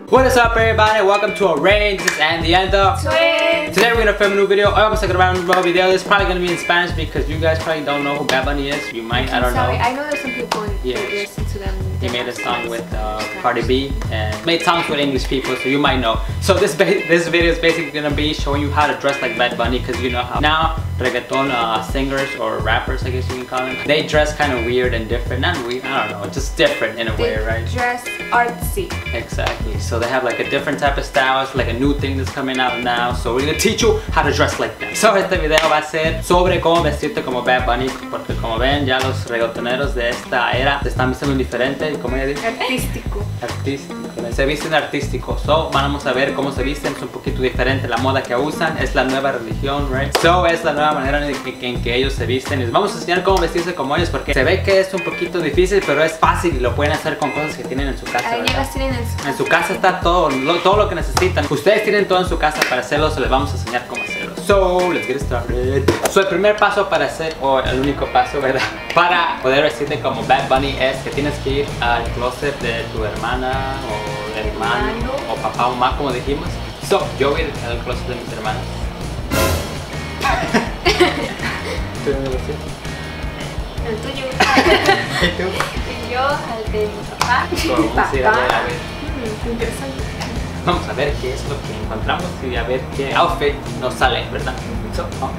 What is up, everybody? Welcome to our range. This is Andy and Twins. Today we're gonna film a new video. Hoy vamos a grabar un nuevo video. This is probably gonna be in Spanish because you guys probably don't know who Bad Bunny is. You might, I don't know. I know there's some people that listen to them. He made a song with Cardi B and made songs with English people, so you might know. So this video is basically gonna be showing you how to dress like Bad Bunny, because you know how now reggaeton singers or rappers, I guess you can call them, they dress kind of weird and different. Not weird, I don't know, just different in a way, right? Dress artsy. Exactly. So they have like a different type of style. It's like a new thing that's coming out now. So we're gonna teach you how to dress like that. So este video va a ser sobre cómo vestirte como Bad Bunny, porque como ven ya los reggaetoneros de esta era se están vistiendo diferente y como ella dice, Artístico. Se visten artísticos. So vamos a ver cómo se visten. Es un poquito diferente la moda que usan. Es la nueva religión, right? So es la nueva manera en que ellos se visten. Les vamos a enseñar cómo vestirse como ellos, porque se ve que es un poquito difícil, pero es fácil y lo pueden hacer con cosas que tienen en su casa. Ahí ya las tienen en su casa está todo lo que necesitan. Ustedes tienen todo en su casa para hacerlo, so les vamos a enseñar cómo hacerlo. So, let's get started. So, el primer paso para hacer, o el único paso, ¿verdad? Para poder vestirte como Bad Bunny es que tienes que ir al closet de tu hermana o hermano o papá o mamá, como dijimos. So, yo voy al closet de mis hermanas. ¿Tú dónde lo hacías? El tuyo. ¿Y tú? Y yo al de mi papá. Vamos a ir a ver. Interesante. Vamos a ver qué es lo que encontramos y a ver qué outfit nos sale, ¿verdad? So, vamos.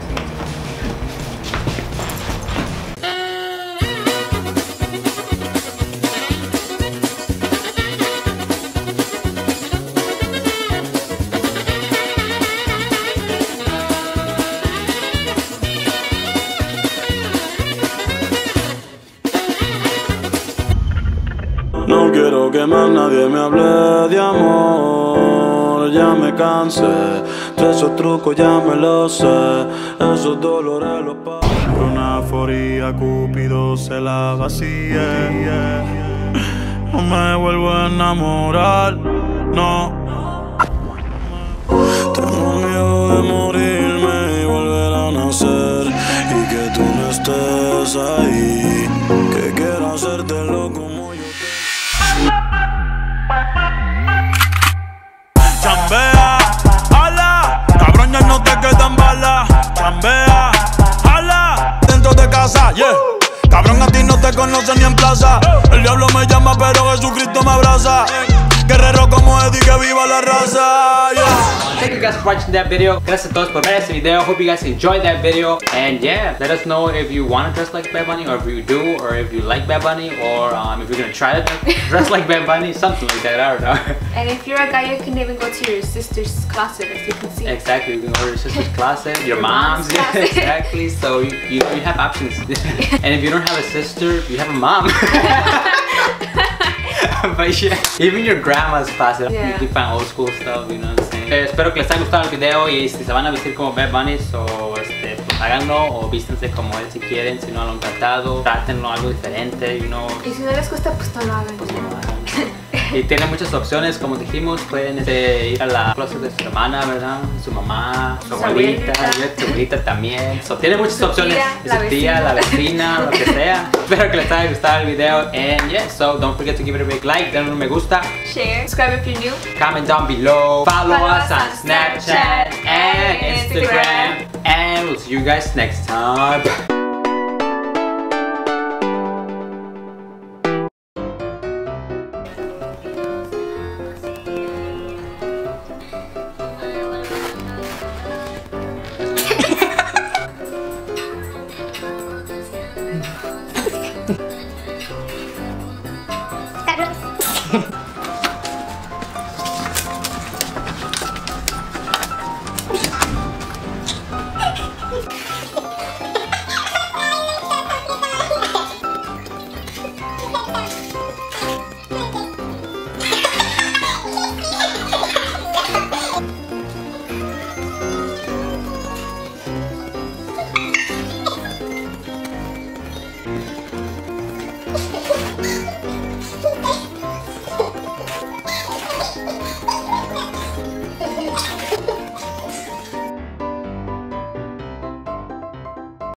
No quiero que más nadie me hable de amor, ya me cansé, de esos trucos ya me los sé, esos dolores los pago. Una euforía, Cupido se la vacía, no me vuelvo a enamorar, no. Tengo miedo de morirme y volver a nacer, y que tú no estés ahí, que quiero hacértelo como yo. Chambea, ala, cabrón ya no te quedan balas. Chambea, ala, dentro de casa, yeah. Cabrón a ti no te conocen ni en plaza. El diablo me llama pero Jesucristo me abraza. Guerrero como Eddie, que viva la raza, yeah. Thank you guys for watching that video. Gracias a todos por ver este video. Hope you guys enjoyed that video. And yeah, let us know if you want to dress like Bad Bunny, or if you do, or if you like Bad Bunny, or if you're gonna try to dress like Bad Bunny, something like that. I don't know. And if you're a guy, you can even go to your sister's closet, as you can see. Exactly, you can go to your sister's closet, your mom's. Yeah, exactly. So you have options. And if you don't have a sister, you have a mom. But yeah, even your grandma's closet, you can find old school stuff, you know what I'm saying? Espero que les haya gustado el video, y si se van a vestir como Bad Bunny, pues háganlo, o vístanse como él si quieren. Si no lo han tratado, trátenlo algo diferente, you know. Y si no les gusta, pues no lo hagan. Pues no lo hagan. Y tiene muchas opciones, como dijimos. Pueden ir a la closet de su hermana, ¿verdad? Su mamá, su abuelita, su abuelita también. So, tiene muchas opciones. Su tía, la vecina, lo que sea. Espero que les haya gustado el video. And yeah, so don't forget to give it a big like, denle un me gusta, share, subscribe if you're new, comment down below, follow us on Snapchat and Instagram. And we'll see you guys next time.